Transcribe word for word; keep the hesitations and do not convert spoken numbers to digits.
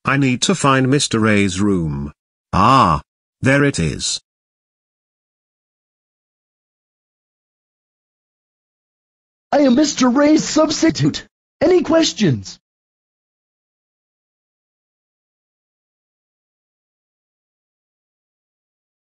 I need to find Mister Ray's room. Ah, there it is. I am Mister Ray's substitute. Any questions?